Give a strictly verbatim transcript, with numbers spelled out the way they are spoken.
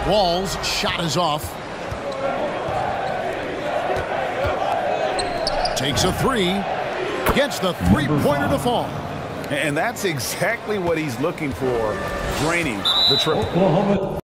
Wall's shot is off. Takes a three. Gets the three-pointer to fall. And that's exactly what he's looking for, draining the triple.